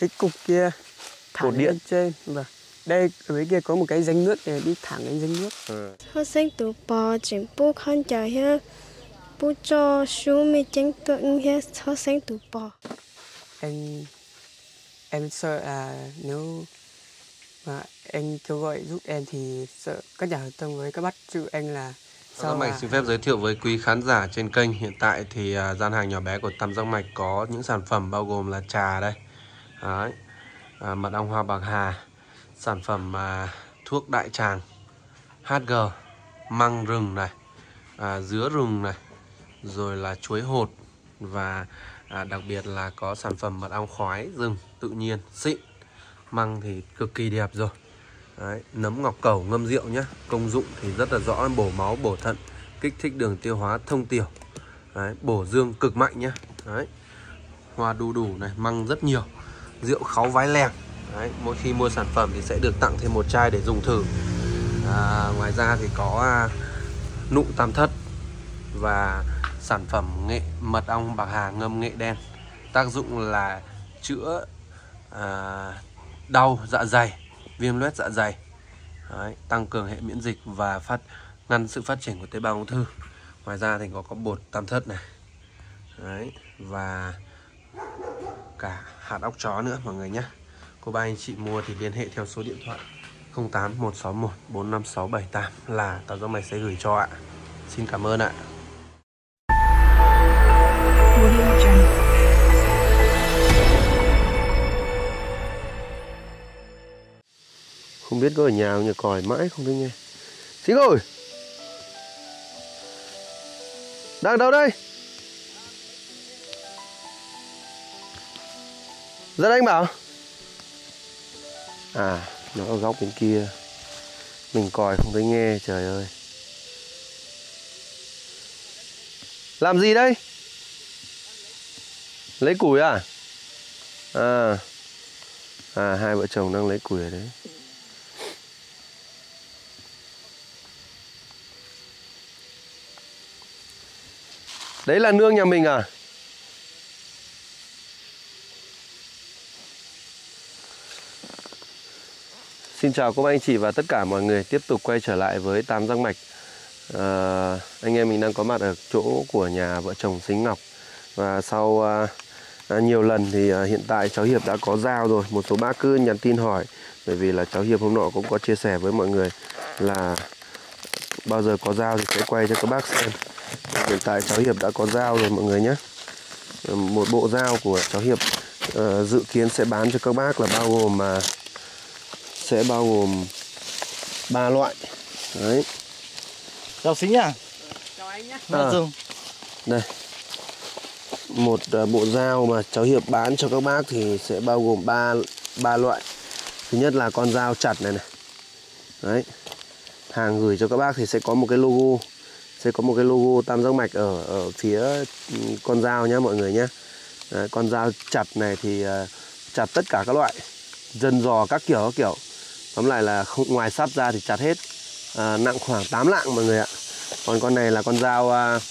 cái cục kia thẳng điện lên trên. Vâng. Đây ở dưới kia có một cái rãnh nước để đi thẳng đến rãnh nước. Học sinh tụ bò chính bố con chờ ha, bố cho số mi chính tượng ha học sinh tụ bò. Em sợ là nếu mà anh kêu gọi giúp em thì sợ các nhà hảo tâm với các bắt chữ anh là Tam Giác Mạch xin phép giới thiệu với quý khán giả trên kênh. Hiện tại thì gian hàng nhỏ bé của Tam Giác Mạch có những sản phẩm bao gồm là trà đây. Đấy. Mật ong hoa bạc hà, sản phẩm thuốc đại tràng, HG, măng rừng này, dứa rừng này, rồi là chuối hột và đặc biệt là có sản phẩm mật ong khoái rừng tự nhiên xịn. Măng thì cực kỳ đẹp rồi. Đấy, nấm ngọc cẩu ngâm rượu nhé. Công dụng thì rất là rõ, bổ máu, bổ thận, kích thích đường tiêu hóa, thông tiểu. Đấy, bổ dương cực mạnh nhé. Đấy, hoa đu đủ này, măng rất nhiều. Rượu kháu vái lèng. Đấy, mỗi khi mua sản phẩm thì sẽ được tặng thêm một chai để dùng thử. Ngoài ra thì có nụ tam thất và sản phẩm nghệ mật ong bạc hà ngâm nghệ đen. Tác dụng là chữa đau dạ dày, viêm loét dạ dày. Đấy, tăng cường hệ miễn dịch và ngăn sự phát triển của tế bào ung thư. Ngoài ra thì có bột tam thất này. Đấy, và cả hạt óc chó nữa mọi người nhé. Cô bác anh chị mua thì liên hệ theo số điện thoại 08161 45678 là Tam Giác Mạch sẽ gửi cho ạ. Xin cảm ơn ạ. Không biết có ở nhà không nhỉ, còi mãi không thấy nghe. Xính ơi, đang đâu đây? Ra đây anh bảo. Nó ở góc bên kia. Mình còi không thấy nghe, trời ơi. Làm gì đây? Lấy củi à? Hai vợ chồng đang lấy củi ở đấy. Đấy là nương nhà mình à? Xin chào các anh chị và tất cả mọi người, tiếp tục quay trở lại với Tam Giác Mạch. Anh em mình đang có mặt ở chỗ của nhà vợ chồng Sính Ngọc. Và sau nhiều lần thì hiện tại cháu Hiệp đã có dao rồi. Một số bác cứ nhắn tin hỏi, bởi vì là cháu Hiệp hôm nọ cũng có chia sẻ với mọi người là bao giờ có dao thì sẽ quay cho các bác xem. Hiện tại cháu Hiệp đã có dao rồi mọi người nhé. Một bộ dao của cháu Hiệp dự kiến sẽ bán cho các bác là bao gồm 3 loại. Đấy. Chào Sính à? Chào anh nhé. Đây. Một bộ dao mà cháu Hiệp bán cho các bác thì sẽ bao gồm 3 loại. Thứ nhất là con dao chặt này này. Đấy. Hàng gửi cho các bác thì sẽ có một cái logo. Sẽ có một cái logo Tam Giác Mạch ở phía con dao nhé mọi người nhé. Đấy, con dao chặt này thì chặt tất cả các loại, dân giò các kiểu. Tóm lại là không, ngoài sắt ra thì chặt hết. Nặng khoảng 8 lạng mọi người ạ. Còn con này là con dao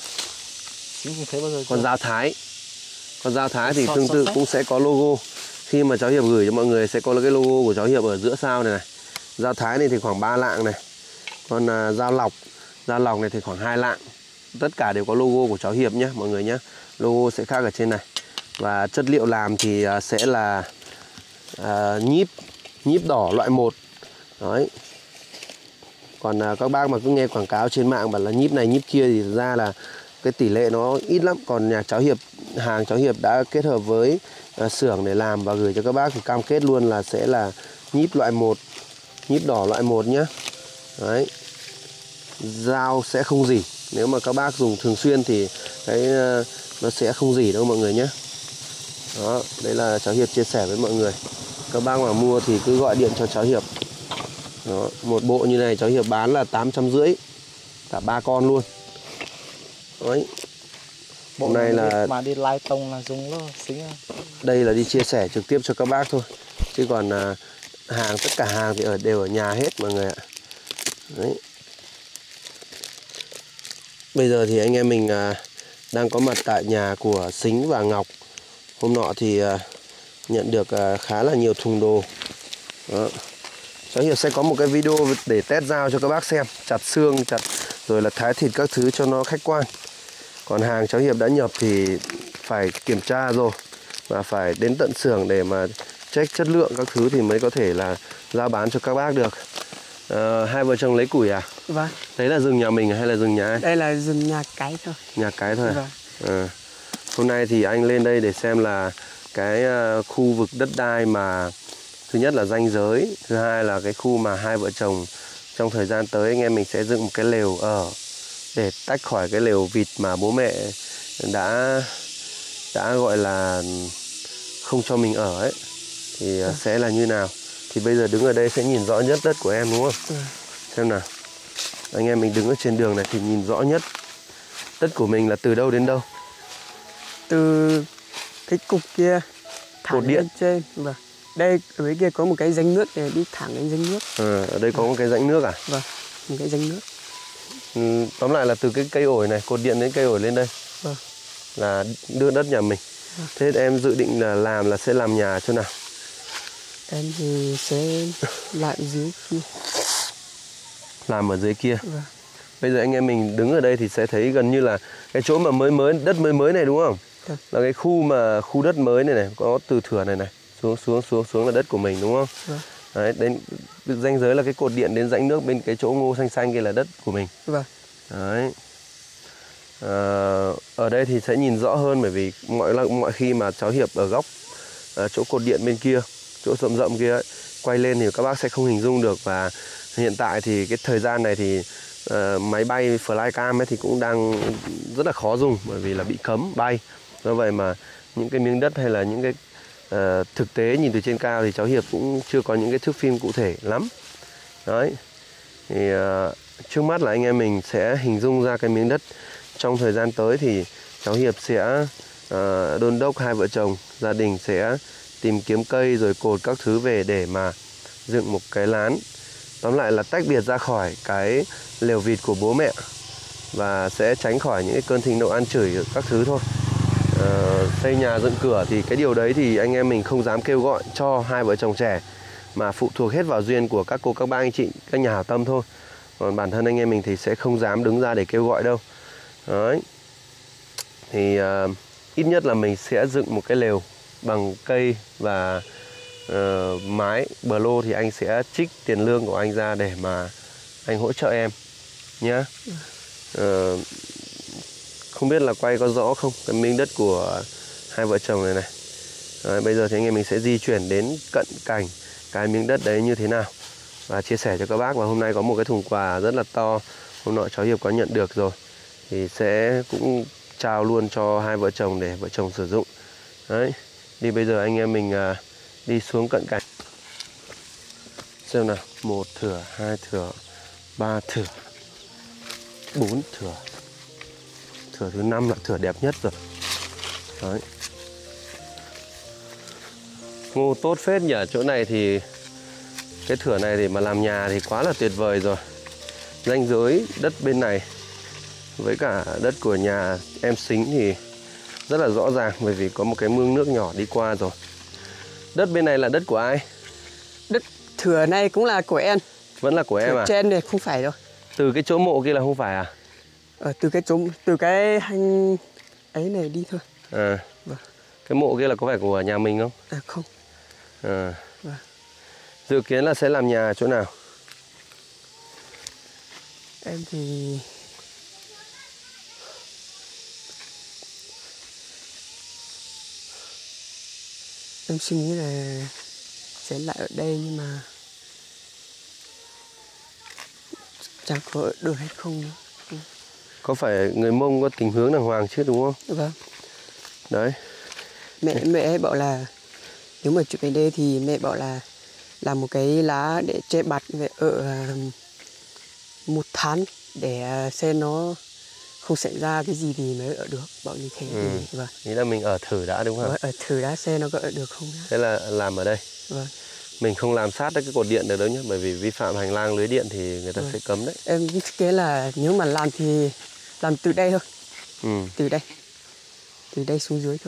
dao Thái. Con dao Thái thì tương tự cũng sẽ có logo. Khi mà cháu Hiệp gửi cho mọi người sẽ có cái logo của cháu Hiệp ở giữa sao này này. Dao Thái này thì khoảng 3 lạng này. Còn dao lọc này thì khoảng 2 lạng. Tất cả đều có logo của cháu Hiệp nhé mọi người nhé. Logo sẽ khác ở trên này. Và chất liệu làm thì sẽ là nhíp đỏ loại 1. Đấy. Còn các bác mà cứ nghe quảng cáo trên mạng bảo là nhíp này nhíp kia thì thực ra là cái tỷ lệ nó ít lắm. Còn nhà cháu Hiệp, hàng cháu Hiệp đã kết hợp với xưởng để làm và gửi cho các bác thì cam kết luôn là sẽ là nhíp loại 1, nhíp đỏ loại 1 nhé. Đấy. Dao sẽ không rỉ. Nếu mà các bác dùng thường xuyên thì nó sẽ không rỉ đâu mọi người nhé. Đó, đấy là cháu Hiệp chia sẻ với mọi người. Các bác mà mua thì cứ gọi điện cho cháu Hiệp. Đó, một bộ như này cháu Hiệp bán là 850, cả 3 con luôn. Đấy. Bộ này là mà đi lai tông là dùng đó, Sính à. Đây là đi chia sẻ trực tiếp cho các bác thôi. Chứ còn tất cả hàng thì đều ở nhà hết mọi người ạ. Đấy. Bây giờ thì anh em mình đang có mặt tại nhà của Sính và Ngọc. Hôm nọ thì nhận được khá là nhiều thùng đồ. Đó. Cháu Hiệp sẽ có một cái video để test dao cho các bác xem, chặt xương, chặt rồi là thái thịt các thứ cho nó khách quan. Còn hàng cháu Hiệp đã nhập thì phải kiểm tra rồi và phải đến tận xưởng để mà check chất lượng các thứ thì mới có thể là giao bán cho các bác được. Hai vợ chồng lấy củi à? Vâng. Đấy là rừng nhà mình hay là rừng nhà ai? Đây là rừng nhà cái thôi. Nhà cái thôi à? Vâng. Hôm nay thì anh lên đây để xem là cái khu vực đất đai mà thứ nhất là ranh giới, thứ hai là cái khu mà hai vợ chồng trong thời gian tới anh em mình sẽ dựng một cái lều ở để tách khỏi cái lều vịt mà bố mẹ đã gọi là không cho mình ở ấy, thì sẽ là như nào. Thì bây giờ đứng ở đây sẽ nhìn rõ nhất đất của em đúng không? Xem nào. Anh em mình đứng ở trên đường này thì nhìn rõ nhất đất của mình là từ đâu đến đâu. Từ cái cục kia thẳng Cột điện lên trên. Vâng. Đây ở dưới kia có một cái rãnh nước để đi thẳng đến rãnh nước. Ở đây có một cái rãnh nước à? Vâng, một cái rãnh nước. Tóm lại là từ cái cây ổi này, cột điện đến cây ổi lên đây. Vâng. Là đưa đất nhà mình. Thế em dự định là sẽ làm nhà chỗ nào? Em thì sẽ làm dưới kia. Làm ở dưới kia. Vâng. Bây giờ anh em mình đứng ở đây thì sẽ thấy gần như là cái chỗ mà đất mới này đúng không? Vâng. Là cái khu đất mới này có từ thửa này xuống là đất của mình đúng không? Vâng. Đấy, đến ranh giới là cái cột điện đến rãnh nước bên cái chỗ ngô xanh kia là đất của mình. Vâng. Đấy. Ở đây thì sẽ nhìn rõ hơn bởi vì mọi khi mà cháu Hiệp ở góc chỗ cột điện bên kia, chỗ rộng kia ấy, quay lên thì các bác sẽ không hình dung được. Và hiện tại thì cái thời gian này thì máy bay flycam ấy thì cũng đang rất là khó dùng bởi vì là bị cấm bay. Do vậy mà những cái miếng đất hay là những cái thực tế nhìn từ trên cao thì cháu Hiệp cũng chưa có những cái thước phim cụ thể lắm. Đấy. Thì trước mắt là anh em mình sẽ hình dung ra cái miếng đất. Trong thời gian tới thì cháu Hiệp sẽ đôn đốc hai vợ chồng, gia đình sẽ tìm kiếm cây rồi cột các thứ về để mà dựng một cái lán. Tóm lại là tách biệt ra khỏi cái lều vịt của bố mẹ và sẽ tránh khỏi những cái cơn thịnh nộ ăn chửi các thứ thôi. Xây nhà dựng cửa thì cái điều đấy thì anh em mình không dám kêu gọi cho hai vợ chồng trẻ, mà phụ thuộc hết vào duyên của các cô, các bác, anh chị, các nhà hảo tâm thôi. Còn bản thân anh em mình thì sẽ không dám đứng ra để kêu gọi đâu. Đấy. Thì ít nhất là mình sẽ dựng một cái lều bằng cây và mái. Bờ lô thì anh sẽ trích tiền lương của anh ra để mà anh hỗ trợ em nhé. Không biết là quay có rõ không cái miếng đất của hai vợ chồng này này. Đấy, bây giờ thì anh em mình sẽ di chuyển đến cận cảnh cái miếng đất đấy như thế nào và chia sẻ cho các bác. Và hôm nay có một cái thùng quà rất là to, hôm nọ cháu Hiệp có nhận được rồi, thì sẽ cũng trao luôn cho hai vợ chồng để vợ chồng sử dụng. Đấy, đi bây giờ anh em mình đi xuống cận cảnh xem nào. 1 thửa, 2 thửa, 3 thửa, 4 thửa. Thửa thứ 5 là thửa đẹp nhất rồi. Đấy. Ngô tốt phết nhỉ. Chỗ này thì cái thửa này để mà làm nhà thì quá là tuyệt vời rồi. Ranh giới đất bên này với cả đất của nhà em Sính thì rất là rõ ràng, bởi vì có một cái mương nước nhỏ đi qua rồi. Đất bên này là đất của ai? Đất thửa này cũng là của em. Vẫn là của em à? Trên này không phải đâu. Từ cái chỗ mộ kia là không phải à? Từ cái hành ấy này đi thôi. À. Vâng. Cái mộ kia là có phải của nhà mình không? À không. À. Vâng. Dự kiến là sẽ làm nhà chỗ nào? Em thì em suy nghĩ là sẽ lại ở đây, nhưng mà chẳng có ở được hay không nữa. Có phải người Mông có tình hướng đàng hoàng chứ đúng không? Vâng. Đấy. Mẹ bảo là nếu mà chụp đến đây thì mẹ bảo là làm một cái lá để che bạt về ở 1 tháng để xem nó không xảy ra cái gì thì mới ở được, bảo như thế. Vâng. Nghĩ là mình ở thử đã đúng không? Vâng, ở thử đã xem nó có ở được không. Thế là làm ở đây. Vâng. Mình không làm sát cái cột điện được đâu nhé, bởi vì vi phạm hành lang lưới điện thì người ta sẽ cấm đấy. Em thiết kế là nếu mà làm thì làm từ đây thôi. Từ đây xuống dưới thôi.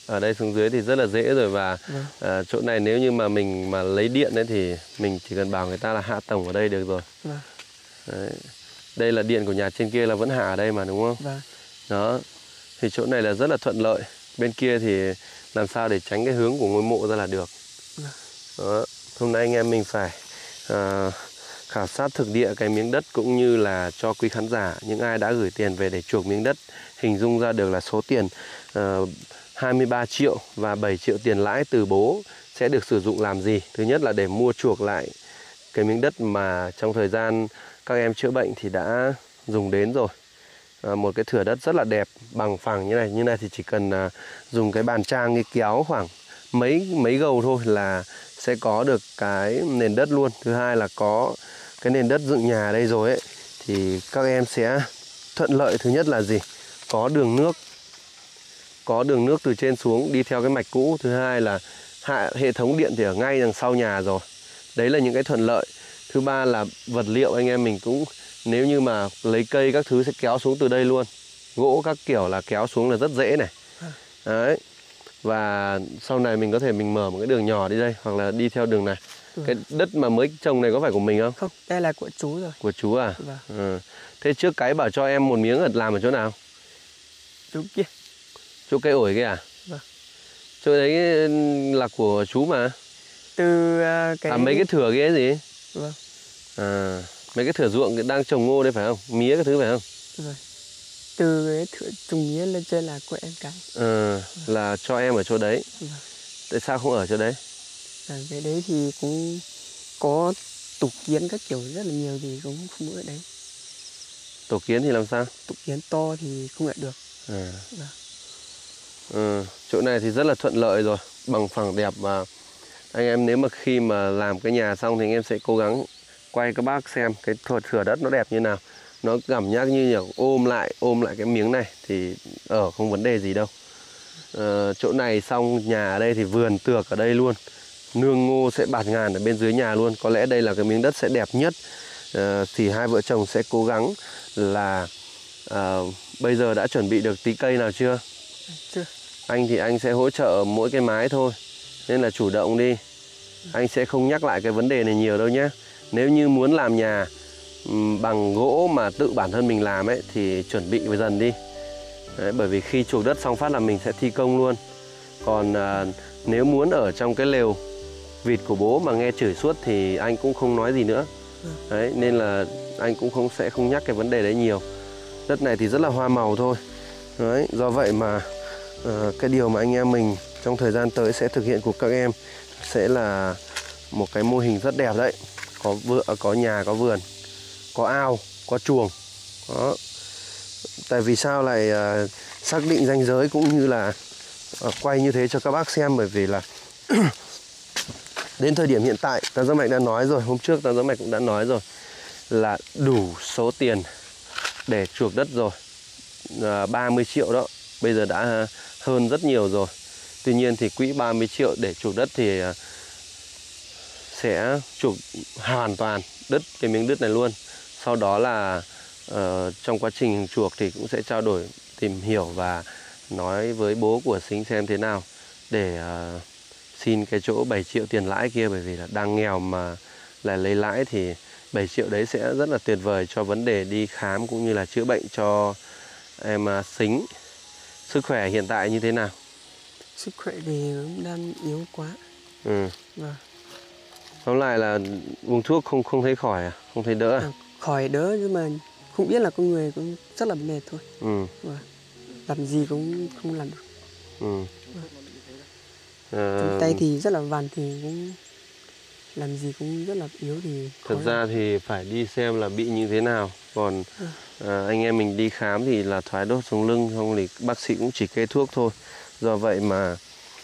ở đây xuống dưới thì rất là dễ rồi. Và chỗ này nếu như mà mình mà lấy điện ấy thì mình chỉ cần bảo người ta là hạ tổng ở đây được rồi. Đấy. Đây là điện của nhà trên kia là vẫn hạ ở đây mà, đúng không? Đó, thì chỗ này là rất là thuận lợi. Bên kia thì làm sao để tránh cái hướng của ngôi mộ ra là được. Đó. Hôm nay anh em mình phải khảo sát thực địa cái miếng đất, cũng như là cho quý khán giả, những ai đã gửi tiền về để chuộc miếng đất, hình dung ra được là số tiền 23 triệu và 7 triệu tiền lãi từ bố sẽ được sử dụng làm gì. Thứ nhất là để mua chuộc lại cái miếng đất mà trong thời gian các em chữa bệnh thì đã dùng đến rồi. Một cái thửa đất rất là đẹp, bằng phẳng như này. Như này thì chỉ cần dùng cái bàn trang, cái kéo khoảng mấy gầu thôi là sẽ có được cái nền đất luôn. Thứ hai là có cái nền đất dựng nhà ở đây rồi ấy, thì các em sẽ thuận lợi. Thứ nhất là gì? Có đường nước. Có đường nước từ trên xuống đi theo cái mạch cũ. Thứ hai là hệ thống điện thì ở ngay đằng sau nhà rồi. Đấy là những cái thuận lợi. Thứ ba là vật liệu anh em mình cũng, nếu như mà lấy cây các thứ sẽ kéo xuống từ đây luôn. Gỗ các kiểu là kéo xuống là rất dễ này. Đấy. Và sau này mình có thể mình mở một cái đường nhỏ đi đây, hoặc là đi theo đường này. Cái đất mà mới trồng này có phải của mình không? Không, đây là của chú rồi. Của chú à? Thế trước cái bảo cho em một miếng làm ở chỗ nào? Chú kia. Chỗ cây ổi kia à? Chỗ đấy là của chú mà. Từ cái... mấy cái thửa kia gì? Vâng. Mấy cái thửa ruộng đang trồng ngô đây phải không? Mía cái thứ phải không? Rồi. Từ cái thửa trồng mía lên trên là của em cái. Là cho em ở chỗ đấy. Tại sao không ở chỗ đấy? Cái đấy thì cũng có tục kiến các kiểu rất là nhiều thì cũng không ở đấy. Tổ kiến thì làm sao? Tục kiến to thì không ở được. Chỗ này thì rất là thuận lợi rồi, bằng phẳng đẹp. Và anh em nếu mà khi mà làm cái nhà xong thì anh em sẽ cố gắng quay các bác xem cái thửa đất nó đẹp như nào. Nó cảm giác như là ôm lại cái miếng này thì không vấn đề gì đâu. Chỗ này xong nhà ở đây thì vườn tược ở đây luôn. Nương ngô sẽ bạt ngàn ở bên dưới nhà luôn. Có lẽ đây là cái miếng đất sẽ đẹp nhất. Thì hai vợ chồng sẽ cố gắng là bây giờ đã chuẩn bị được tí cây nào chưa? Chưa. Anh thì anh sẽ hỗ trợ mỗi cái mái thôi, nên là chủ động đi. Anh sẽ không nhắc lại cái vấn đề này nhiều đâu nhé. Nếu như muốn làm nhà bằng gỗ mà tự bản thân mình làm ấy thì chuẩn bị dần đi. Đấy, bởi vì khi chuộc đất xong phát là mình sẽ thi công luôn. Còn nếu muốn ở trong cái lều vịt của bố mà nghe chửi suốt thì anh cũng không nói gì nữa. Đấy, nên là anh cũng sẽ không nhắc cái vấn đề đấy nhiều. Đất này thì rất là hoa màu thôi. Đấy, do vậy mà cái điều mà anh em mình trong thời gian tới sẽ thực hiện của các em sẽ là một cái mô hình rất đẹp đấy. Có nhà, có vườn, có ao, có chuồng. Đó. Tại vì sao lại xác định ranh giới cũng như là quay như thế cho các bác xem, bởi vì là đến thời điểm hiện tại Tam Giác Mạch đã nói rồi, hôm trước Tam Giác Mạch cũng đã nói rồi là đủ số tiền để chuộc đất rồi, 30 triệu đó, bây giờ đã hơn rất nhiều rồi. Tuy nhiên thì quỹ 30 triệu để chuộc đất thì sẽ chuộc hoàn toàn đất, cái miếng đất này luôn. Sau đó là trong quá trình chuộc thì cũng sẽ trao đổi, tìm hiểu và nói với bố của Sính xem thế nào để xin cái chỗ 7 triệu tiền lãi kia. Bởi vì là đang nghèo mà lại lấy lãi thì 7 triệu đấy sẽ rất là tuyệt vời cho vấn đề đi khám cũng như là chữa bệnh cho em Sính. Sức khỏe hiện tại như thế nào? Sức khỏe thì cũng đang yếu quá. Vâng. Tóm lại là uống thuốc không thấy khỏi à? Không thấy đỡ à? Khỏi đỡ nhưng mà không biết là con người cũng rất là mệt thôi. Vâng. Làm gì cũng không làm được. Tay thì rất là vằn thì cũng làm gì cũng rất là yếu thì thật ra thì phải đi xem là bị như thế nào. Còn anh em mình đi khám thì là thoái đốt sống lưng, không thì bác sĩ cũng chỉ kê thuốc thôi. Do vậy mà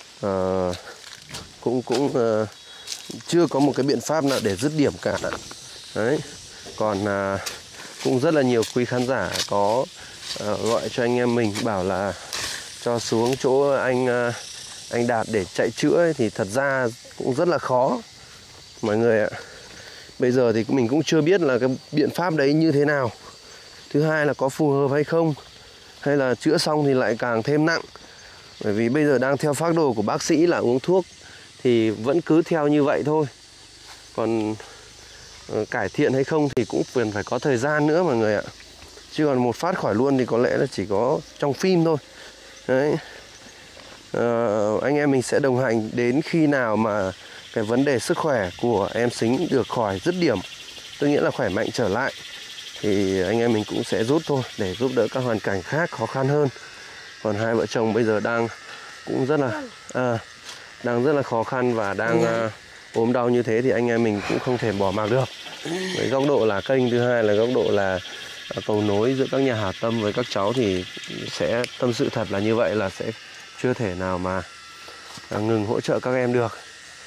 cũng chưa có một cái biện pháp nào để dứt điểm cả. Đấy. Còn cũng rất là nhiều quý khán giả có gọi cho anh em mình bảo là cho xuống chỗ anh Đạt để chạy chữa ấy, thì thật ra cũng rất là khó mọi người ạ. Bây giờ thì mình cũng chưa biết là cái biện pháp đấy như thế nào. Thứ hai là có phù hợp hay không, hay là chữa xong thì lại càng thêm nặng. Bởi vì bây giờ đang theo phác đồ của bác sĩ là uống thuốc thì vẫn cứ theo như vậy thôi. Còn cải thiện hay không thì cũng cần phải có thời gian nữa mọi người ạ. Chứ còn một phát khỏi luôn thì có lẽ là chỉ có trong phim thôi. Đấy. Anh em mình sẽ đồng hành đến khi nào mà cái vấn đề sức khỏe của em Xính được khỏi dứt điểm, tức nghĩa là khỏe mạnh trở lại, thì anh em mình cũng sẽ rút thôi để giúp đỡ các hoàn cảnh khác khó khăn hơn. Còn hai vợ chồng bây giờ đang cũng rất là khó khăn và đang ốm đau như thế thì anh em mình cũng không thể bỏ mặc được. Với góc độ là kênh, thứ hai là góc độ là cầu nối giữa các nhà hảo tâm với các cháu thì sẽ tâm sự thật là như vậy, là sẽ chưa thể nào mà ngừng hỗ trợ các em được.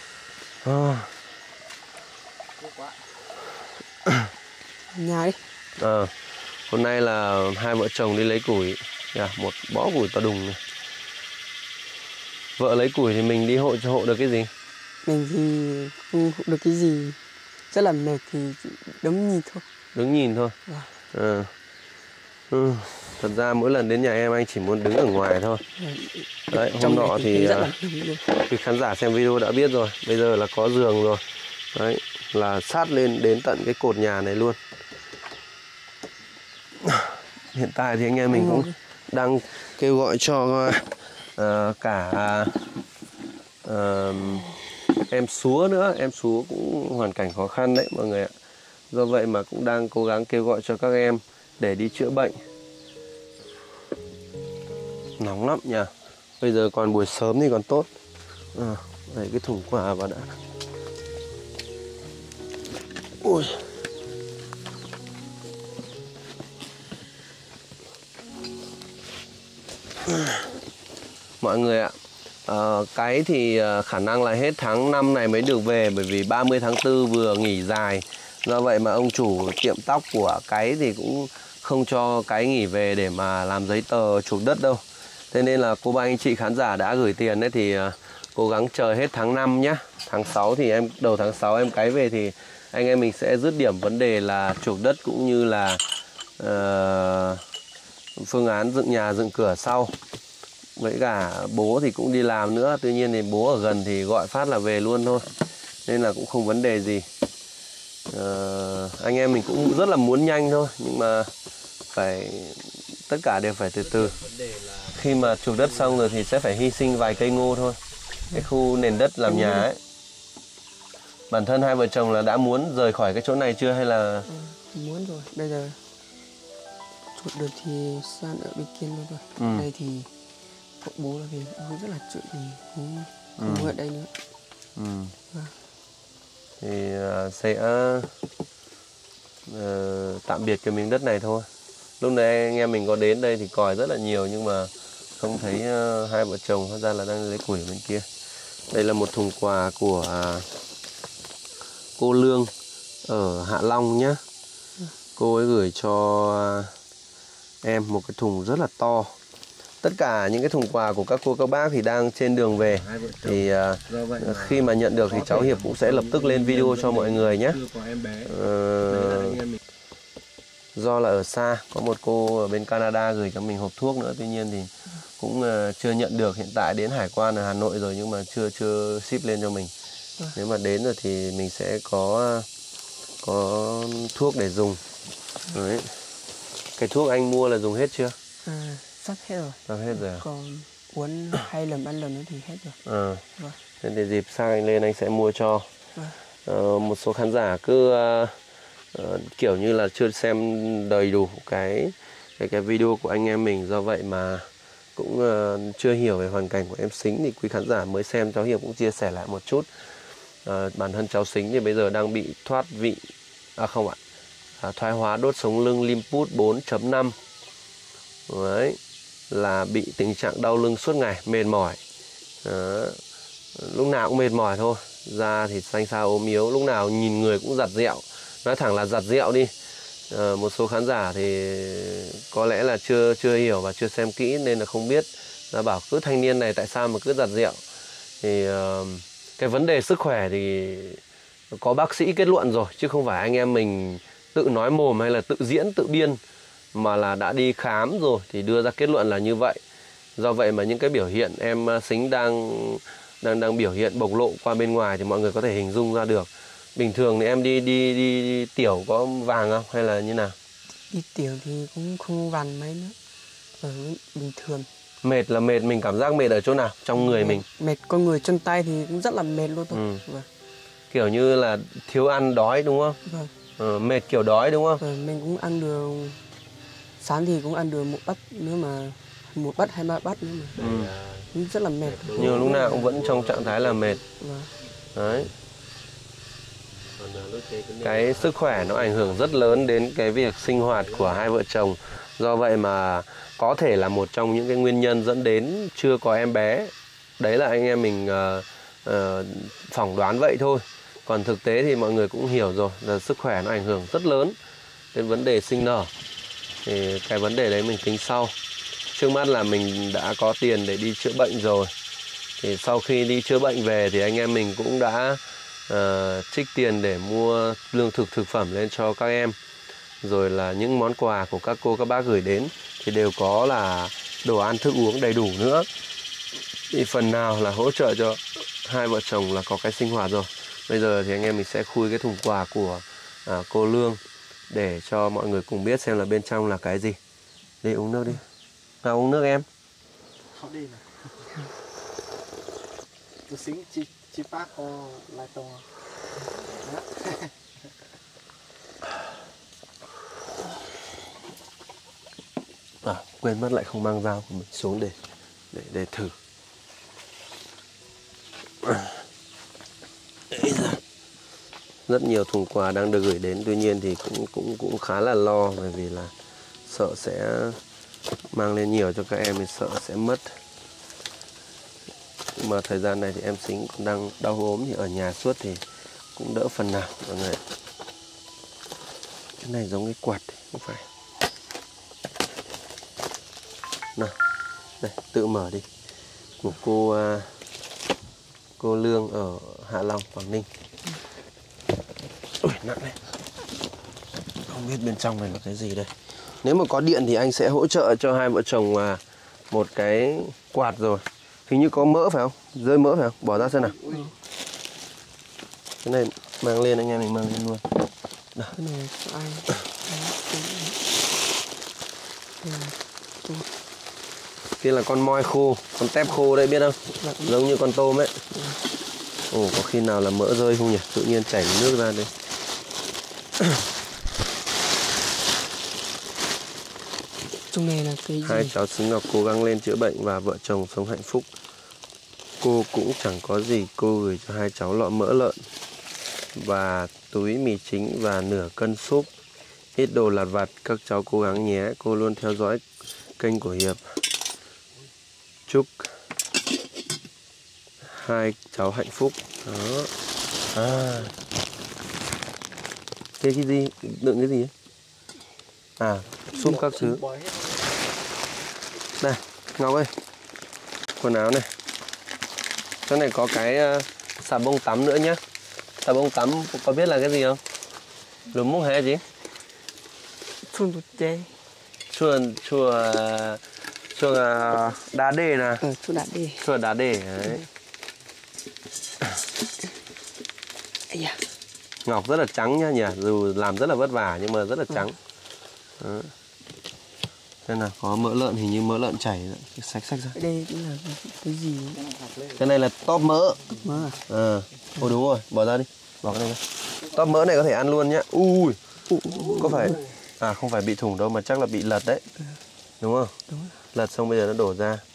Nhà đi. Hôm nay là hai vợ chồng đi lấy củi, một bó củi to đùng này. Vợ lấy củi thì mình đi hộ cho hộ được cái gì? Mình thì không hộ được cái gì, rất là mệt thì đứng nhìn thôi. Đứng nhìn thôi. Thật ra mỗi lần đến nhà em anh chỉ muốn đứng ở ngoài thôi. Đấy, hôm nọ thì khán giả xem video đã biết rồi. Bây giờ là có giường rồi. Đấy, là sát lên đến tận cái cột nhà này luôn. Hiện tại thì anh em mình cũng đang kêu gọi cho cả em Súa nữa. Em Súa cũng hoàn cảnh khó khăn đấy mọi người ạ. Do vậy mà cũng đang cố gắng kêu gọi cho các em để đi chữa bệnh. Nóng lắm nhỉ. Bây giờ còn buổi sớm thì còn tốt. Đẩy cái thùng quà vào đã. Ui. Mọi người ạ, cái thì khả năng là hết tháng 5 này mới được về, bởi vì 30 tháng 4 vừa nghỉ dài. Do vậy mà ông chủ tiệm tóc của cái thì cũng không cho cái nghỉ về để mà làm giấy tờ chuộc đất đâu. Thế nên là cô bác anh chị khán giả đã gửi tiền đấy thì cố gắng chờ hết tháng 5 nhé. Tháng 6 thì đầu tháng 6 em cái về thì anh em mình sẽ dứt điểm vấn đề là chuộc đất cũng như là phương án dựng nhà dựng cửa sau. Với cả bố thì cũng đi làm nữa, tuy nhiên thì bố ở gần thì gọi phát là về luôn thôi, nên là cũng không vấn đề gì. Anh em mình cũng rất là muốn nhanh thôi, nhưng mà tất cả đều phải từ từ. Khi mà chuộc đất xong rồi thì sẽ phải hy sinh vài cây ngô thôi, cái khu nền đất làm nhà ấy. Bản thân hai vợ chồng là đã muốn rời khỏi cái chỗ này chưa hay là muốn rồi. Bây giờ chuột được thì san ở bên kia luôn rồi. Đây thì cậu bố là vì bố rất là chịu thì cũng không ở đây nữa. Thì sẽ tạm biệt cái miếng đất này thôi. Lúc này anh em mình có đến đây thì còi rất là nhiều, nhưng mà không thấy hai vợ chồng, hóa ra là đang lấy củi ở bên kia. Đây là một thùng quà của cô Lương ở Hạ Long nhé. Cô ấy gửi cho em một cái thùng rất là to. Tất cả những cái thùng quà của các cô các bác thì đang trên đường về. Thì khi mà nhận được thì cháu Hiệp cũng sẽ lập tức lên video cho mọi người nhé. Do là ở xa, có một cô ở bên Canada gửi cho mình hộp thuốc nữa. Tuy nhiên thì cũng chưa nhận được. Hiện tại đến hải quan ở Hà Nội rồi nhưng mà chưa ship lên cho mình. Nếu mà đến rồi thì mình sẽ có thuốc để dùng. Đấy. Cái thuốc anh mua là dùng hết chưa? Sắp hết rồi. Sắp hết rồi. Còn uống 2 lần 3 lần nữa thì hết rồi. Thế thì dịp sang anh lên anh sẽ mua cho. Một số khán giả cứ kiểu như là chưa xem đầy đủ cái video của anh em mình, do vậy mà cũng chưa hiểu về hoàn cảnh của em Xính, thì quý khán giả mới xem cháu Hiệp cũng chia sẻ lại một chút. Bản thân cháu Xính thì bây giờ đang bị thoái hóa đốt sống lưng Limpus 4.5. Đấy, là bị tình trạng đau lưng suốt ngày, mệt mỏi. Lúc nào cũng mệt mỏi thôi, da thì xanh xao ốm yếu, lúc nào nhìn người cũng giặt dẹo. Nói thẳng là giặt dẹo đi. Một số khán giả thì có lẽ là chưa hiểu và chưa xem kỹ nên là không biết. Là bảo cứ thanh niên này tại sao mà cứ giặt dẹo. Thì cái vấn đề sức khỏe thì có bác sĩ kết luận rồi, chứ không phải anh em mình tự nói mồm hay là tự diễn tự biên, mà là đã đi khám rồi thì đưa ra kết luận là như vậy. Do vậy mà những cái biểu hiện em Sính đang biểu hiện bộc lộ qua bên ngoài thì mọi người có thể hình dung ra được. Bình thường thì em đi tiểu có vàng không hay là như nào? Đi tiểu thì cũng không vằn mấy nữa. Bình thường. Mệt là mệt, mình cảm giác mệt ở chỗ nào trong người mình? Mệt con người chân tay thì cũng rất là mệt luôn thôi. Vâng. Kiểu như là thiếu ăn đói đúng không? Vâng. Mệt kiểu đói đúng không? Vâng, mình cũng ăn được, sáng thì cũng ăn được 1 bát nữa mà, 1 bát hay 3 bát nữa mà. Cũng rất là mệt. Nhưng lúc nào cũng vẫn trong trạng thái là mệt. Vâng. Đấy. Cái sức khỏe nó ảnh hưởng rất lớn đến cái việc sinh hoạt của hai vợ chồng. Do vậy mà có thể là một trong những cái nguyên nhân dẫn đến chưa có em bé. Đấy là anh em mình phỏng đoán vậy thôi. Còn thực tế thì mọi người cũng hiểu rồi là sức khỏe nó ảnh hưởng rất lớn đến vấn đề sinh nở. Thì cái vấn đề đấy mình tính sau. Trước mắt là mình đã có tiền để đi chữa bệnh rồi. Thì sau khi đi chữa bệnh về thì anh em mình cũng đã trích tiền để mua lương thực thực phẩm lên cho các em. Rồi là những món quà của các cô các bác gửi đến thì đều có là đồ ăn thức uống đầy đủ nữa. Thì phần nào là hỗ trợ cho hai vợ chồng là có cái sinh hoạt rồi. Bây giờ thì anh em mình sẽ khui cái thùng quà của cô Lương để cho mọi người cùng biết xem là bên trong là cái gì. Đi uống nước đi. Nào uống nước em. Không đi này. Tôi Sính chi bác có lại tông. Quên mất lại không mang dao của mình xuống để thử. Rất nhiều thùng quà đang được gửi đến, tuy nhiên thì cũng khá là lo, bởi vì là sợ sẽ mang lên nhiều cho các em thì sợ sẽ mất. Nhưng mà thời gian này thì em Sính cũng đang đau ốm, thì ở nhà suốt thì cũng đỡ phần nào mọi người. Cái này giống cái quạt không phải. Nào, đây tự mở đi. Của cô Lương ở Hạ Long, Quảng Ninh. Ui, nặng đấy. Không biết bên trong này là cái gì đây. Nếu mà có điện thì anh sẽ hỗ trợ cho hai vợ chồng một cái quạt rồi. Hình như có mỡ phải không? Rơi mỡ phải không? Bỏ ra xem nào. Cái này mang lên, anh em mình mang lên luôn. Nào. Cái này cho anh. Kia là con moi khô, con tép khô đấy biết không? Giống như con tôm ấy. Ồ, có khi nào là mỡ rơi không nhỉ? Tự nhiên chảy nước ra đây. Trong này là cái gì? Hai cháu Sính Ngọc cố gắng lên chữa bệnh và vợ chồng sống hạnh phúc. Cô cũng chẳng có gì, cô gửi cho hai cháu lọ mỡ lợn và túi mì chính và nửa cân súp. Ít đồ lặt vặt, các cháu cố gắng nhé. Cô luôn theo dõi kênh của Hiệp. Chúc hai cháu hạnh phúc. Đó. Thế cái gì? Đựng cái gì ấy? Súp các thứ. Này, Ngọc ơi. Quần áo này. Cái này có cái xà bông tắm nữa nhá. Xà bông tắm có biết là cái gì không? Lùm múc hay gì? Chuồn đột chê. Chuồn đá đề nè. Chuồn đá đề. Chuồn đá đề đấy. Da. Ngọc rất là trắng nhá nhỉ. Dù làm rất là vất vả nhưng mà rất là trắng. Đó. Đây là có mỡ lợn, hình như mỡ lợn chảy sạch ra. Đây là cái gì? Cái này là tóp mỡ. Mỡ à? Ồ đúng rồi, bỏ ra đi. Bỏ cái này ra. Tóp mỡ này có thể ăn luôn nhá. Ui. Có phải không phải bị thủng đâu mà chắc là bị lật đấy. Đúng không? Đúng. Lật xong bây giờ nó đổ ra.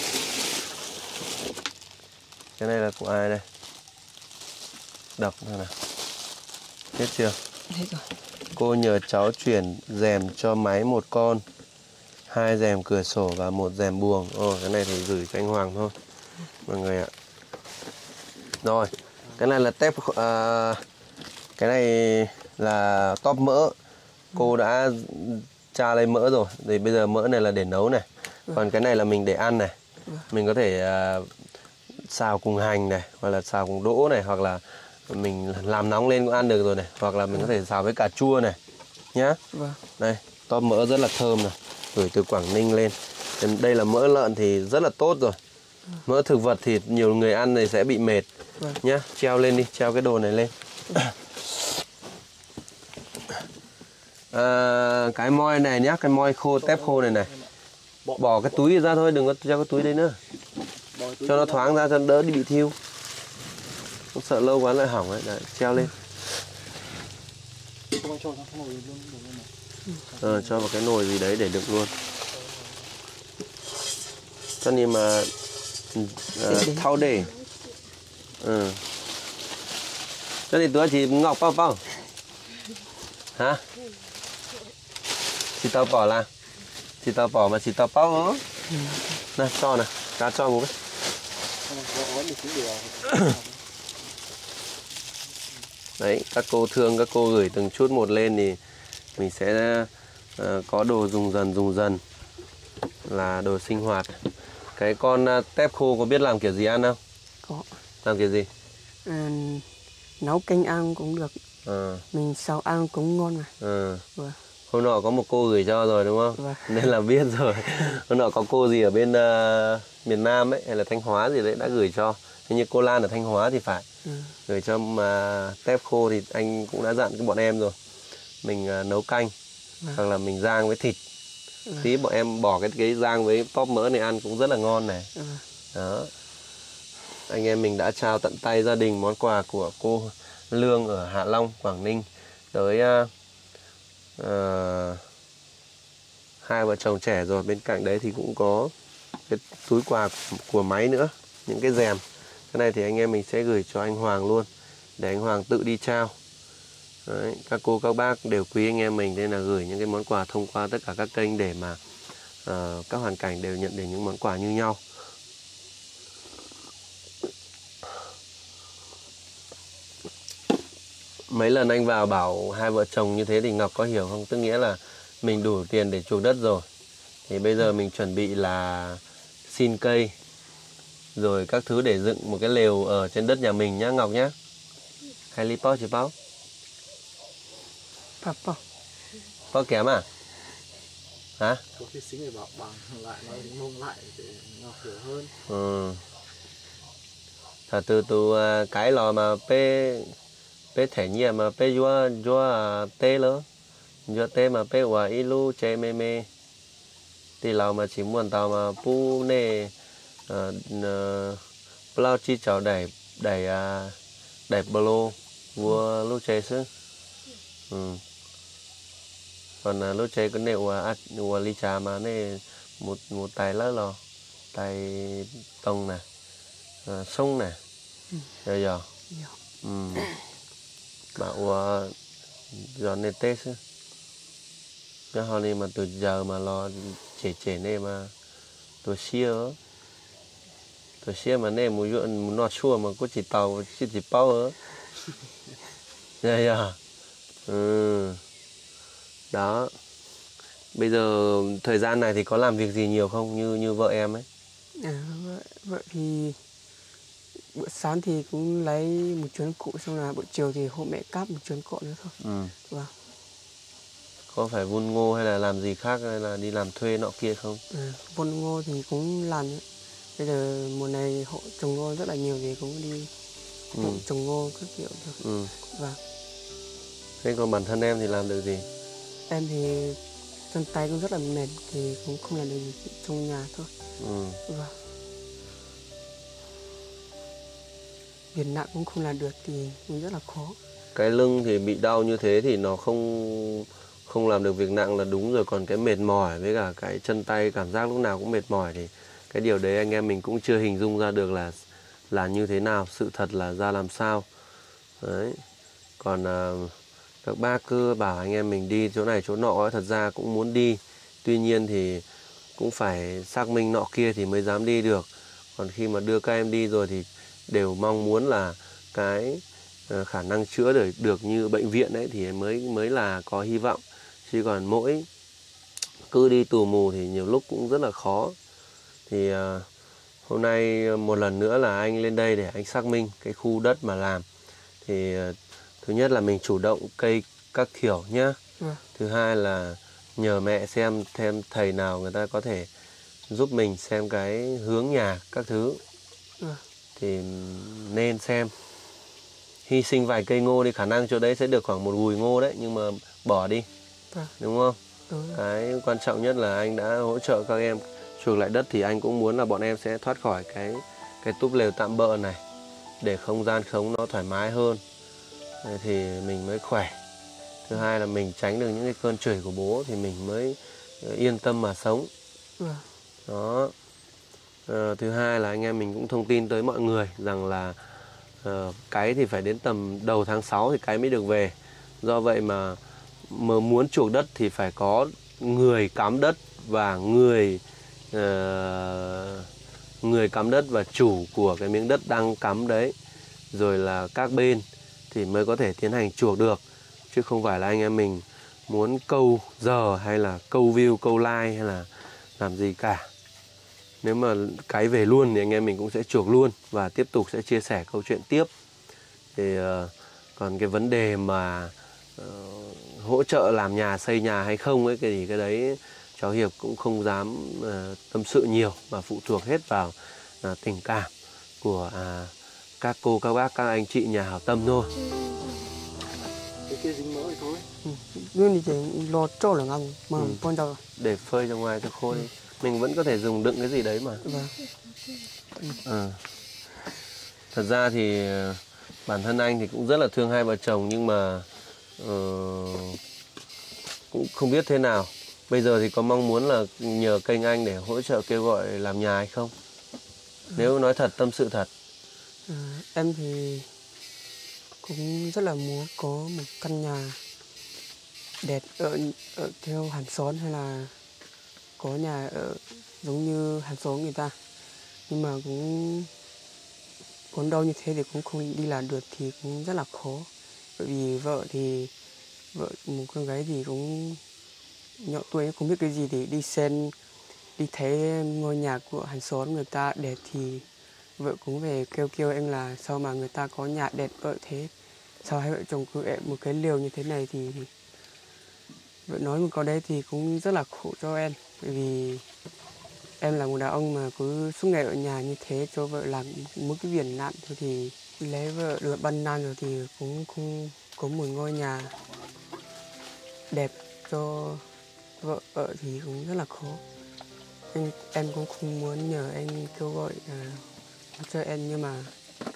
Cái này là của ai đây? Đọc xem nào. Hết chưa? Hết rồi. Cô nhờ cháu chuyển rèm cho máy 1 con, 2 rèm cửa sổ và 1 rèm buồng. Cái này thì gửi cho anh Hoàng thôi mọi người ạ. Rồi, cái này là tép, cái này là tóp mỡ. Cô đã tra lấy mỡ rồi. Thì bây giờ mỡ này là để nấu này. Còn cái này là mình để ăn này. Mình có thể xào cùng hành này, hoặc là xào cùng đỗ này, hoặc là mình làm nóng lên cũng ăn được rồi này, hoặc là mình có thể xào với cà chua này nhá. Vâng. Đây, tóp mỡ rất là thơm này, gửi từ Quảng Ninh lên. Đây là mỡ lợn thì rất là tốt rồi. Mỡ thực vật thì nhiều người ăn này sẽ bị mệt. Nhá, treo lên đi, treo cái đồ này lên. Cái moi này nhá, cái moi khô, tép khô này này. Bỏ cái túi ra thôi, đừng có treo cái túi đấy nữa. Cho nó thoáng ra cho nó đỡ đi bị thiêu. Không sợ lâu quá lại hỏng ấy, đấy, treo lên. Cho vào cái nồi gì đấy để đựng luôn. Cho nên mà thau để. Cho nên tôi chỉ ngọc bao bao. Hả? Chị tao bỏ là. Chị tao bỏ mà chị tao bao đó. Này, cho này, cá cho một cái. Đấy, các cô thương, các cô gửi từng chút một lên thì mình sẽ có đồ dùng dần là đồ sinh hoạt. Cái con tép khô có biết làm kiểu gì ăn không? Có. Làm kiểu gì? Nấu canh ăn cũng được. Mình xào ăn cũng ngon mà. Vâng. Hôm nọ có một cô gửi cho rồi đúng không? Vâng. Nên là biết rồi. Hôm nọ có cô gì ở bên miền Nam ấy hay là Thanh Hóa gì đấy đã gửi cho. Hình như cô Lan ở Thanh Hóa thì phải. Gửi cho mà tép khô thì anh cũng đã dặn cái bọn em rồi. Mình nấu canh hoặc là mình rang với thịt. Tí bọn em bỏ cái rang với tóp mỡ này ăn cũng rất là ngon này. Đó. Anh em mình đã trao tận tay gia đình món quà của cô Lương ở Hạ Long, Quảng Ninh tới hai vợ chồng trẻ rồi. Bên cạnh đấy thì cũng có cái túi quà của máy nữa, những cái rèm. Cái này thì anh em mình sẽ gửi cho anh Hoàng luôn để anh Hoàng tự đi trao. Đấy, các cô các bác đều quý anh em mình nên là gửi những cái món quà thông qua tất cả các kênh để mà các hoàn cảnh đều nhận được những món quà như nhau. Mấy lần anh vào bảo hai vợ chồng như thế thì Ngọc có hiểu không? Tức nghĩa là mình đủ tiền để chuộc đất rồi. Thì bây giờ mình chuẩn bị là xin cây rồi các thứ để dựng một cái lều ở trên đất nhà mình nhá Ngọc nhá. Hay lý bao chỉ bao? Bao kém à? Hả? Có khi xính để bảo bằng lại nó mông lại để Ngọc hiểu hơn. Thật từ cái lò mà pe thẻ nhẹ mà pe vua tê lỡ vua tê mà pe hòa ilu che mê mê thì lò mà chỉ muốn tàu mà pu nè bao chi cháu đẩy balo vua lúc chơi chứ. Còn lúc chơi cái nệm hòa ly trà mà nè một tài lỡ lò tài tông nè sông nè giờ bảo giờ nên tết chứ cái họ này mà từ giờ mà lo trẻ này mà tôi xia mà này muốn dọn muốn nọ chua mà có chỉ bao giờ đó. Bây giờ thời gian này thì có làm việc gì nhiều không như vợ em ấy? Vợ thì bữa sáng thì cũng lấy một chuyến cộ, xong là buổi chiều thì hộ mẹ cáp một chuyến cộ nữa thôi. Vâng. Có phải vun ngô hay là làm gì khác hay là đi làm thuê nọ kia không? Vun ngô thì cũng làm nữa. Bây giờ mùa này hộ trồng ngô rất là nhiều thì cũng đi trồng ngô các kiểu được. Vâng. Thế còn bản thân em thì làm được gì? Em thì chân tay cũng rất là mệt thì cũng không làm được gì trong nhà thôi. Vâng. Việc nặng cũng không làm được thì cũng rất là khó. Cái lưng thì bị đau như thế thì nó không làm được việc nặng là đúng rồi. Còn cái mệt mỏi với cả cái chân tay cảm giác lúc nào cũng mệt mỏi thì cái điều đấy anh em mình cũng chưa hình dung ra được là như thế nào, sự thật là ra làm sao. Đấy. Còn các bác cứ bảo anh em mình đi chỗ này chỗ nọ ấy, thật ra cũng muốn đi. Tuy nhiên thì cũng phải xác minh nọ kia thì mới dám đi được. Còn khi mà đưa các em đi rồi thì đều mong muốn là cái khả năng chữa được như bệnh viện ấy thì mới là có hy vọng. Chứ còn mỗi cứ đi tù mù thì nhiều lúc cũng rất là khó. Thì hôm nay một lần nữa là anh lên đây để anh xác minh cái khu đất mà làm. Thì thứ nhất là mình chủ động cây các kiểu nhá. Thứ hai là nhờ mẹ xem thêm thầy nào người ta có thể giúp mình xem cái hướng nhà các thứ. Thì nên xem. Hy sinh vài cây ngô đi, khả năng chỗ đấy sẽ được khoảng 1 gùi ngô đấy, nhưng mà bỏ đi. Đúng không? Cái quan trọng nhất là anh đã hỗ trợ các em chuộc lại đất, thì anh cũng muốn là bọn em sẽ thoát khỏi cái túp lều tạm bợ này, để không gian sống nó thoải mái hơn, thì mình mới khỏe. Thứ hai là mình tránh được những cái cơn chửi của bố, thì mình mới yên tâm mà sống. Đó. Thứ hai là anh em mình cũng thông tin tới mọi người rằng là cái thì phải đến tầm đầu tháng 6 thì cái mới được về. Do vậy mà muốn chuộc đất thì phải có người cắm đất và người cắm đất và chủ của cái miếng đất đang cắm đấy, rồi là các bên thì mới có thể tiến hành chuộc được. Chứ không phải là anh em mình muốn câu giờ hay là câu view, câu like hay là làm gì cả. Nếu mà cái về luôn thì anh em mình cũng sẽ chuộc luôn và tiếp tục sẽ chia sẻ câu chuyện tiếp. Thì còn cái vấn đề mà hỗ trợ làm nhà, xây nhà hay không ấy, cái đấy cháu Hiệp cũng không dám tâm sự nhiều, mà phụ thuộc hết vào tình cảm của các cô, các bác, các anh chị nhà hảo tâm thôi. Cái kia dính mỡ thì thôi. Nhưng thì lo cho là ngon mà con đâu. Để phơi ra ngoài cho khô đi. Mình vẫn có thể dùng đựng cái gì đấy mà. Thật ra thì bản thân anh thì cũng rất là thương hai vợ chồng, nhưng mà cũng không biết thế nào. Bây giờ thì có mong muốn là nhờ kênh anh để hỗ trợ kêu gọi làm nhà hay không? Nếu nói thật, tâm sự thật. Em thì cũng rất là muốn có một căn nhà đẹp ở theo hàng xóm, hay là có nhà ở giống như hàng xóm người ta. Nhưng mà cũng vốn đâu như thế thì cũng không đi làm được, thì cũng rất là khó. Bởi vì vợ một con gái thì cũng nhỏ tuổi, không biết cái gì, thì đi thấy ngôi nhà của hàng xóm người ta đẹp thì vợ cũng về kêu anh là sao mà người ta có nhà đẹp vợ thế, sao hai vợ chồng cứ ép một cái liều như thế này. Thì vợ nói một câu đấy thì cũng rất là khổ cho em, bởi vì em là một đàn ông mà cứ suốt ngày ở nhà như thế, cho vợ làm một cái việc nặng thôi, thì lấy vợ được ban năm rồi thì cũng không có một ngôi nhà đẹp cho vợ ở thì cũng rất là khó. Em cũng không muốn nhờ anh kêu gọi cho em, nhưng mà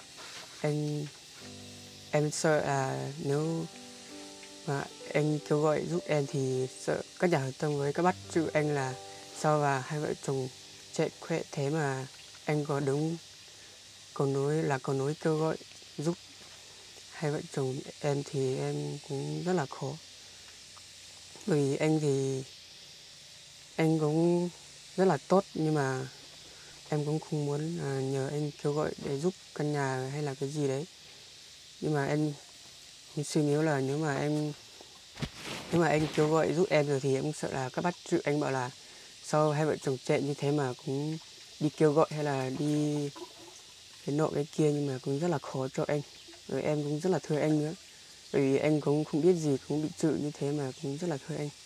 em sợ là nếu mà anh kêu gọi giúp em thì sợ các nhà hảo tâm với các bắt chữ anh là sao và hai vợ chồng chạy khỏe thế mà anh có đúng còn nói kêu gọi giúp hai vợ chồng em thì em cũng rất là khó. Bởi vì anh thì anh cũng rất là tốt, nhưng mà em cũng không muốn nhờ anh kêu gọi để giúp căn nhà hay là cái gì đấy. Nhưng mà em suy nghĩ là nếu mà anh kêu gọi giúp em rồi thì em cũng sợ là các bác chữ anh bảo là sao hai vợ chồng trẻ như thế mà cũng đi kêu gọi hay là đi cái nọ cái kia, nhưng mà cũng rất là khó cho anh. Rồi em cũng rất là thương anh nữa, bởi vì anh cũng không biết gì, cũng bị chữ như thế mà cũng rất là thương anh.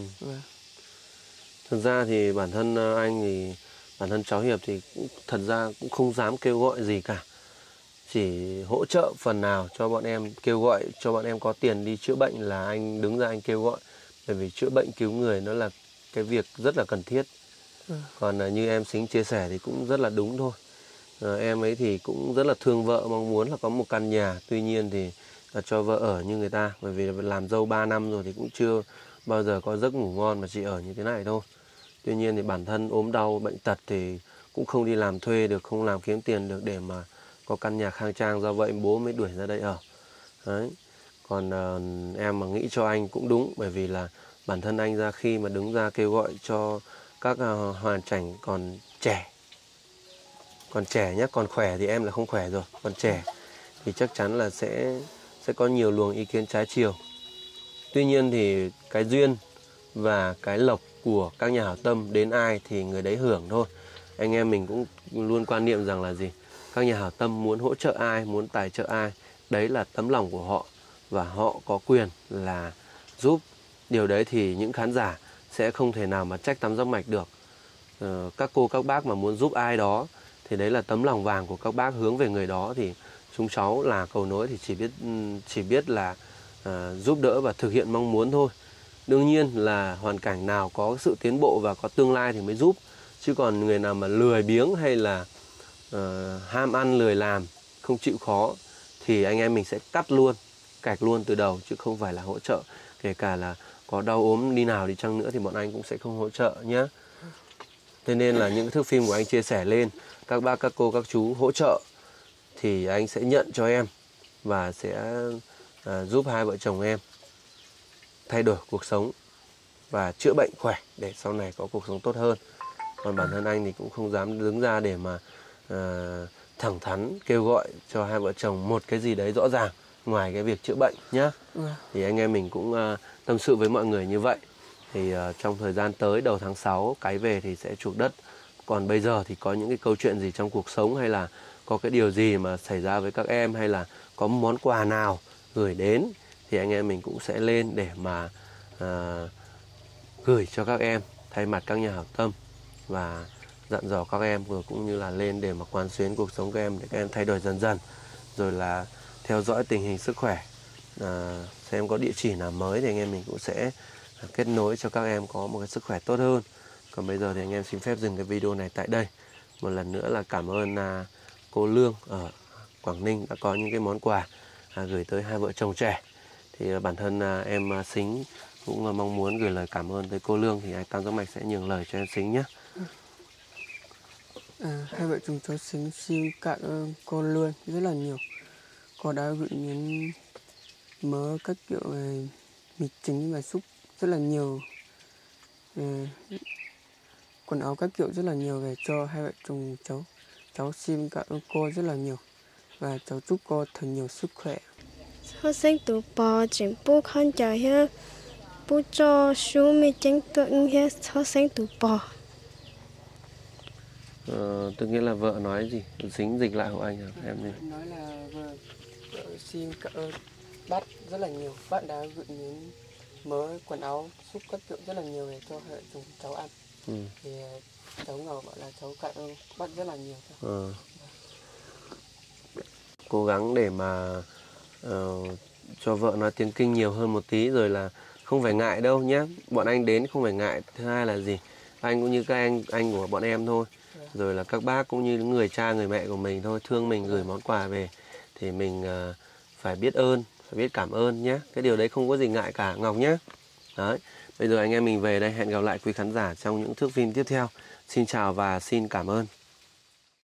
Thực ra thì bản thân cháu Hiệp thì thật ra cũng không dám kêu gọi gì cả. Chỉ hỗ trợ phần nào cho bọn em, kêu gọi cho bọn em có tiền đi chữa bệnh là anh đứng ra anh kêu gọi. Bởi vì chữa bệnh cứu người nó là cái việc rất là cần thiết. Còn như em Sính chia sẻ thì cũng rất là đúng thôi. Em ấy thì cũng rất là thương vợ, mong muốn là có một căn nhà. Tuy nhiên thì là cho vợ ở như người ta. Bởi vì làm dâu 3 năm rồi thì cũng chưa bao giờ có giấc ngủ ngon mà chỉ ở như thế này thôi. Tuy nhiên thì bản thân ốm đau, bệnh tật thì cũng không đi làm thuê được, không làm kiếm tiền được để mà có căn nhà khang trang. Do vậy bố mới đuổi ra đây ở. Đấy. Còn em mà nghĩ cho anh cũng đúng. Bởi vì là bản thân anh ra khi mà đứng ra kêu gọi cho các hoàn cảnh còn trẻ. Còn trẻ nhé, còn khỏe thì em là không khỏe rồi. Còn trẻ thì chắc chắn là sẽ có nhiều luồng ý kiến trái chiều. Tuy nhiên thì cái duyên và cái lộc của các nhà hảo tâm đến ai thì người đấy hưởng thôi. Anh em mình cũng luôn quan niệm rằng là gì? Các nhà hảo tâm muốn hỗ trợ ai, muốn tài trợ ai, đấy là tấm lòng của họ và họ có quyền là giúp. Điều đấy thì những khán giả sẽ không thể nào mà trách Tam Giác Mạch được. các cô các bác mà muốn giúp ai đó thì đấy là tấm lòng vàng của các bác hướng về người đó, thì chúng cháu là cầu nối thì chỉ biết là giúp đỡ và thực hiện mong muốn thôi. Đương nhiên là hoàn cảnh nào có sự tiến bộ và có tương lai thì mới giúp, chứ còn người nào mà lười biếng hay là ham ăn lười làm, không chịu khó thì anh em mình sẽ cắt luôn, cạch luôn từ đầu, chứ không phải là hỗ trợ. Kể cả là có đau ốm đi nào đi chăng nữa thì bọn anh cũng sẽ không hỗ trợ nhé. Thế nên là những thước phim của anh chia sẻ lên, các bác, các cô, các chú hỗ trợ thì anh sẽ nhận cho em và sẽ giúp hai vợ chồng em thay đổi cuộc sống và chữa bệnh khỏe để sau này có cuộc sống tốt hơn. Còn bản thân anh thì cũng không dám đứng ra để mà thẳng thắn kêu gọi cho hai vợ chồng một cái gì đấy rõ ràng ngoài cái việc chữa bệnh nhá. Thì anh em mình cũng tâm sự với mọi người như vậy. Thì trong thời gian tới đầu tháng 6 cái về thì sẽ chuộc đất. Còn bây giờ thì có những cái câu chuyện gì trong cuộc sống, hay là có cái điều gì mà xảy ra với các em, hay là có món quà nào gửi đến thì anh em mình cũng sẽ lên để mà gửi cho các em thay mặt các nhà hảo tâm, và dặn dò các em, rồi cũng như là lên để mà quán xuyến cuộc sống các em để các em thay đổi dần dần, rồi là theo dõi tình hình sức khỏe, xem có địa chỉ nào mới thì anh em mình cũng sẽ kết nối cho các em có một cái sức khỏe tốt hơn. Còn bây giờ thì anh em xin phép dừng cái video này tại đây. Một lần nữa là cảm ơn cô Lương ở Quảng Ninh đã có những cái món quà gửi tới hai vợ chồng trẻ. Thì bản thân em Sính cũng mong muốn gửi lời cảm ơn tới cô Lương, thì anh Tam Giác Mạch sẽ nhường lời cho em Sính nhé. Hai vợ chồng cháu Sính xin cảm ơn cô Lương rất là nhiều. Cô đã gửi những mớ các kiểu mì chính và súp rất là nhiều, quần áo các kiểu rất là nhiều về cho hai vợ chồng cháu. Cháu xin cảm ơn cô rất là nhiều và cháu chúc cô thật nhiều sức khỏe. Họ sinh tụ bò chính bố con chờ ha, bố cho số mi chính tượng ha, họ sinh tụ bò. Tức nghĩa là vợ nói gì? Sính dịch lại hộ anh hả? Em đi. Nói là vợ xin cảm ơn bác rất là nhiều. Bác đã gửi những mớ quần áo súp các kiểu rất là nhiều để cho hai vợ chồng cháu ăn. Thì cháu ngờ bảo là cháu cảm ơn bác rất là nhiều. Cố gắng để mà cho vợ nói tiếng Kinh nhiều hơn một tí, rồi là không phải ngại đâu nhé. Bọn anh đến không phải ngại. Thứ hai là gì? Anh cũng như các anh của bọn em thôi. Rồi là các bác cũng như những người cha người mẹ của mình thôi, thương mình gửi món quà về thì mình phải biết ơn, phải biết cảm ơn nhé. Cái điều đấy không có gì ngại cả Ngọc nhé. Đấy. Bây giờ anh em mình về đây, hẹn gặp lại quý khán giả trong những thước phim tiếp theo. Xin chào và xin cảm ơn.